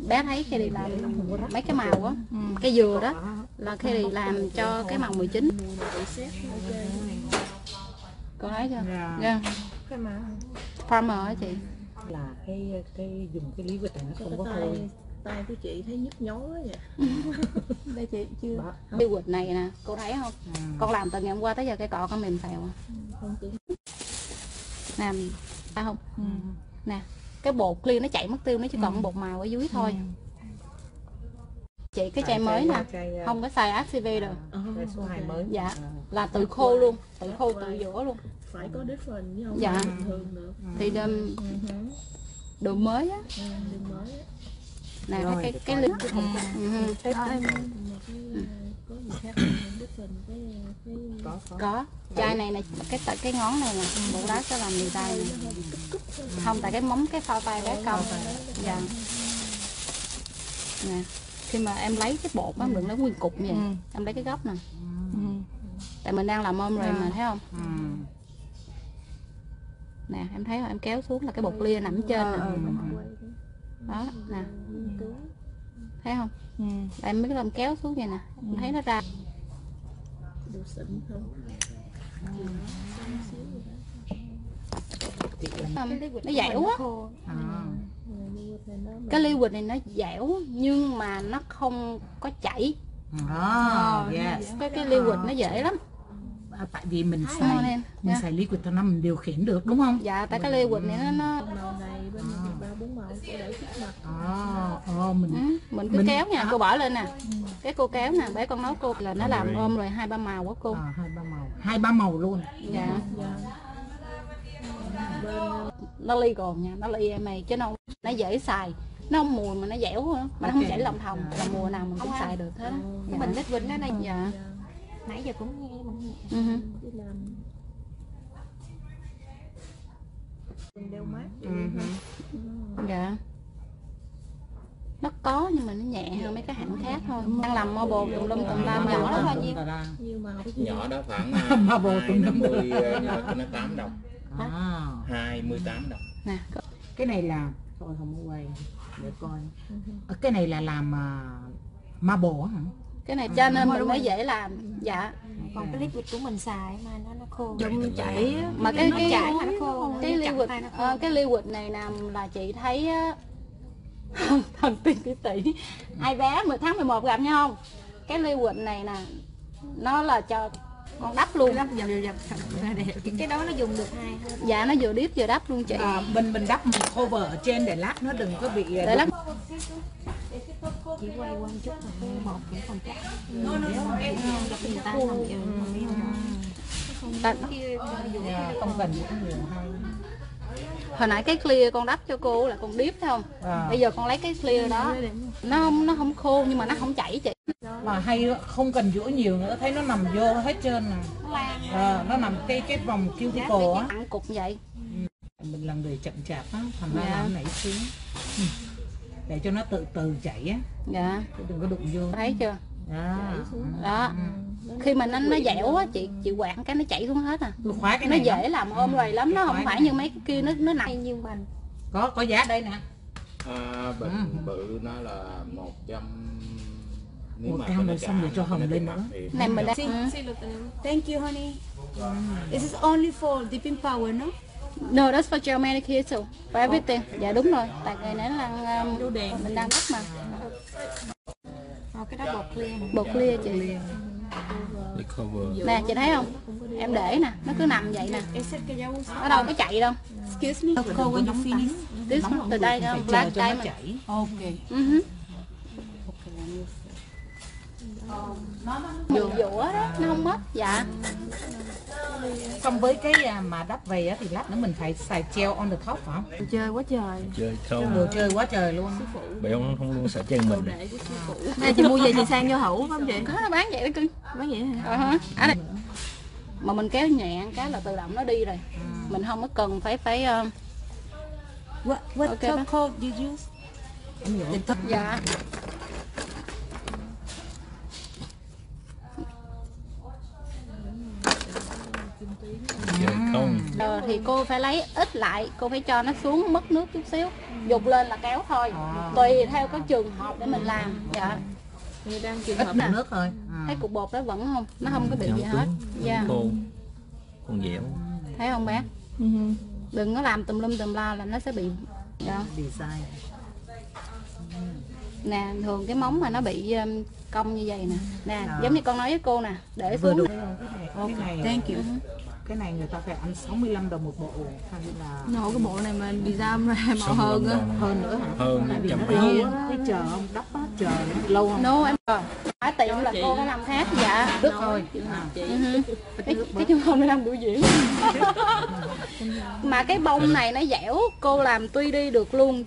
bé thấy khi đi làm mấy cái màu á, cái dừa đó là khi đi làm cho cái màu 19. Cô thấy chưa? Dạ. Farmer á chị. Là cái dùng cái lý vật này nó không có hôi. Tay của chị thấy nhức nhối quá vậy. Đây chị chưa. Cái quịch này nè, cô thấy không? Con làm từ ngày hôm qua tới giờ cái cọ con mềm xèo. Nè, phải không? Nè, cái bột clear nó chạy mất tiêu, nó chỉ còn bột màu ở dưới thôi. Chị cái chai mới nè, không có xài Active được. Cái số 2 mới. Dạ, là tự khô luôn, tự khô tự rửa luôn. Phải có different chứ không dạ. bình thường được. Thì đồ mới á. Đồ mới á. Nè cái ly có gì khác có chai này này cái ngón này nè, bộ đá sẽ làm mì tay này. Không, tại cái móng cái phao tay bé cong. Dạ. Nè, khi mà em lấy cái bột á, đừng lấy nguyên cục như vậy. Em lấy cái gốc nè. Tại mình đang làm ôm rồi mà, thấy không? Nè, em thấy không? Em kéo xuống là cái bột lia nằm trên nè. Đó, nè. Thấy không? Em mới làm kéo xuống vậy nè, em thấy nó ra. Nó dẻo á. Cái ly quỳnh này nó dẻo nhưng mà nó không có chảy. Cái ly quỳnh nó dễ lắm. Tại vì mình xài ly quỳnh nó mình điều khiển được đúng không? Dạ, tại cái ly quỳnh này nó màu này bên ba bốn màu cô để trước mặt. mình cứ kéo nha, cô bỏ lên nè. Cái cô kéo nè, bé con nói cô là nó làm ôm rồi 2-3 màu của cô. 2-3 màu luôn. Dạ. Nó ly còn nha, nó ly em này chứ nó dễ xài. Nó không mùi mà nó dẻo nữa, mà nó không chảy lòng thòng, là mùa nào mình cũng xài được hết. Mình thích quỳnh đó này. Dạ. Nãy giờ cũng nghe mình đeo mát. Dạ. Nó có nhưng mà nó nhẹ hơn mấy cái hãng khác thôi. Đang làm marble tùm lum tùm la màu đó thôi. Nhiều màu. Nhỏ đó khoảng marble tùm lum 20 nó 8 đồng. 28 đồng. Nè, cái này là thôi không có quay để coi. Cái này là làm marble hả? cái này cho nên mình mới dễ làm. Dạ. Còn cái liquid của mình xài mà nó khô. Dùng chảy Mà cái liquid cái liquid này nè là chị thấy thần tiên tỷ ai bé 10 tháng 11 gặp nhau không? Cái liquid này nè nó là cho con đắp luôn. Cái đó nó dùng được hai. Dạ, nó vừa điếp vừa đắp luôn chị. Mình đắp một cover ở trên để lát nó đừng có bị để lát. Chỉ quay qua chút là cái bột cũng còn chắc. Người ta không cần những nhiều hay. Hồi nãy cái clear con đắp cho cô là con điếp thấy không? Bây giờ con lấy cái clear đó, nó không khô nhưng mà nó không chảy chị. Mà hay không cần rửa nhiều nữa, thấy nó nằm vô hết trơn nè. Nó nằm cái vòng cuticle á. Ăn cục vậy. Mình là người chậm chạp á, thành ra là nó nảy xuống. Để cho nó từ từ chảy á. Dạ. Đừng có đụng vô. Thấy chưa? Đó. Khi mà nó dẻo á chị quạt cái nó chảy xuống hết à. Khóa cái nó này dễ làm ôm rồi lắm, nó không phải như mấy cái kia nó nặng như mình. Có giá đây nè. Bình bự nó là 100. Một cam rồi xong rồi cho hồng lên nữa. Này mình đã. Thank you honey. This is only for dipping powder, no? No, that's for gel manicure too. For everything. Dạ đúng rồi. Tại ngày nãy là mình đang bắt mà. Cái đó bột clear. Bột clear chị. Nè chị thấy không? Em để nè, nó cứ nằm vậy nè. Ở đâu có chạy đâu. Excuse me. When you finish. This từ đây đâu, black diamond. Ok. Dũa đó, nó không mất. Dạ. Xong với cái mà đắp về á thì lát nữa mình phải xài gel on the top phải không? Chơi quá trời. Chơi không. Đồ chơi quá trời luôn. Béo không luôn sợ chân mình. Nè chị mua về chị sang vô hữu phải không chị? Có nó bán vậy đó cưng. Bán vậy hả? Đây. Mà mình kéo nhẹ cái là tự động nó đi rồi. Mình không có cần phải What charcoal did you use? Dạ. Chơi không. thì cô phải lấy ít lại, cô phải cho nó xuống mất nước chút xíu, dục lên là kéo thôi, tùy theo cái trường hợp để mình làm. Dạ. Người đang trường Ít hợp nước thôi. Thấy cục bột đó vẫn không, nó không có bị gì hết. Dạ. khô còn dẻo. Thấy không bác? Đừng có làm tùm lum tùm la là nó sẽ bị. Dạ. Bị sai. Nè, thường cái móng mà nó bị cong như vậy nè. Nè, giống như con nói với cô nè, để xuống. Cái này, Thank you. cái này người ta phải ăn 65 đồng một bộ hay là Nổ cái bộ này mà đi ra ra màu hơn á. hơn nữa hả? Hơn Tại vì nó 100 lâu á, cái chờ không đắp á, chờ nó lâu không? No em rồi. Ở tiệm là cô phải làm khác. Dạ. Đức thôi. Cái chung không làm biểu diễn. Mà cái bông này nó dẻo, cô làm tuy đi được luôn.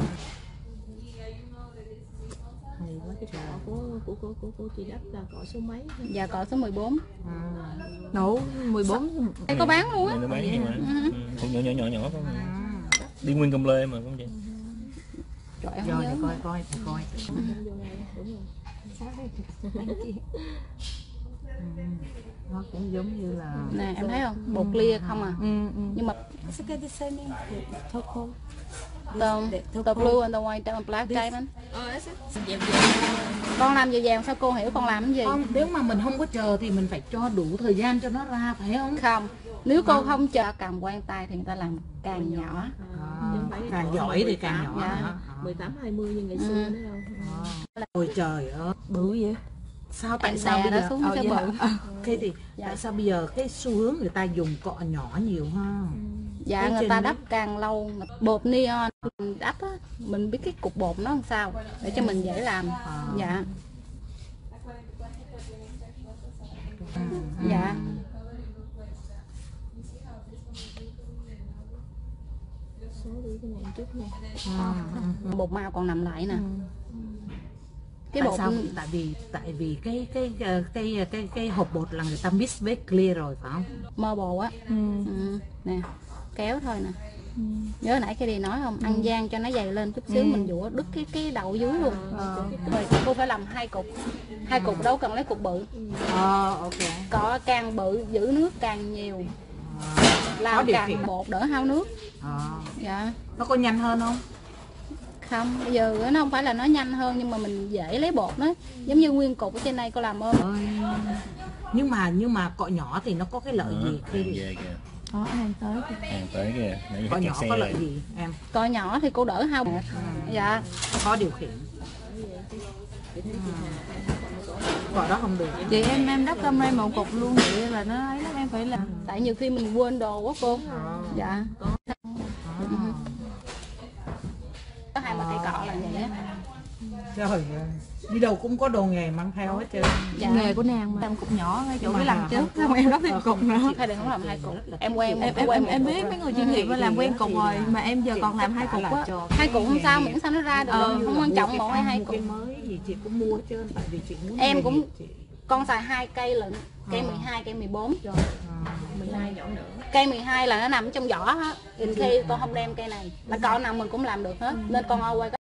của cô chị Đắc là cọ số mấy? Dạ cọ số 14. Nổ 14. Đây có bán luôn á. Nó bán nhưng mà cũng nhỏ không. Đi nguyên công lê mà không chị. Trời ơi, Rồi không để nhớ. coi. Nó cũng giống như là Nè em thấy không? Bột lia không à. Nhưng mà the blue and the white and black diamond. Con làm dày vàng sao cô hiểu con làm cái gì? không, nếu mà mình không có chờ thì mình phải cho đủ thời gian cho nó ra phải không? Không. Nếu cô không chờ cầm quan tay thì người ta làm càng nhỏ. Càng giỏi thì càng nhỏ. Dạ. Hả? 18 20 như ngày xưa nữa đâu. Ôi trời ơi, Bự vậy. sao tại Em sao đè bây nó giờ xuống cho bự. thế thì tại sao bây giờ cái xu hướng người ta dùng cọ nhỏ nhiều ha? Dạ Ở người trên ta nước. đắp càng lâu. Bột neon mình đắp á, mình biết cái cục bột nó làm sao để cho mình dễ làm. Dạ. Dạ. Số đi cái này chút nè. Bột màu còn nằm lại nè. Cái Tại bột sao? Tại vì cái hộp bột là người ta mix với clear rồi phải không? mơ bồ á. Nè, kéo thôi nè. Nhớ nãy cái đi nói không, ăn gian cho nó dày lên chút xíu, mình dũa đứt cái đậu dưới luôn. Rồi cô phải làm 2 cục. 2 cục đâu cần lấy cục bự. Ok. Có càng bự giữ nước càng nhiều. Làm điều càng khiển. bột đỡ hao nước. À, Dạ. nó có nhanh hơn không? Không, bây giờ nó không phải là nó nhanh hơn nhưng mà mình dễ lấy bột đó. Giống như nguyên cục ở trên đây cô làm ôm. Nhưng mà cọ nhỏ thì nó có cái lợi gì khi Về kìa. Đó, hàng tới. Hàng tới kìa. Nãy cọ kẹt nhỏ xe có lợi rồi. gì em? Cọ nhỏ thì cô đỡ hao bột. Dạ. Khó điều khiển. Cọ đó không được. Chị em đắp cam ray một cục luôn vậy là nó ấy lắm, em phải làm. Tại nhiều khi mình quên đồ quá cô. Dạ. Có 2 ba cây cọ là vậy á. Trời ơi, đi đâu cũng có đồ nghề mang theo hết trơn. Dạ. Nghề của nàng mà làm cục nhỏ ngay chỗ Mà cái làm không trước, có- xong em đắp thêm cục nữa. Hay đừng có làm 2 cục. Em quen Em biết mấy người chuyên nghiệp làm quen cục rồi mà em giờ còn làm 2 cục á. 2 cục không sao, miễn sao nó ra được. Không quan trọng một hay 2 Mua cục. cái mới gì chị cũng mua hết trơn tại vì chị muốn Em nghề cũng- nghiệp chị. Con xài 2 cây lận, cây 12, cây 14. 12 nhỏ nữa. Cây 12 là nó nằm trong vỏ á. Khi con không đem cây này, là cọ nào mình cũng làm được hết. Nên con always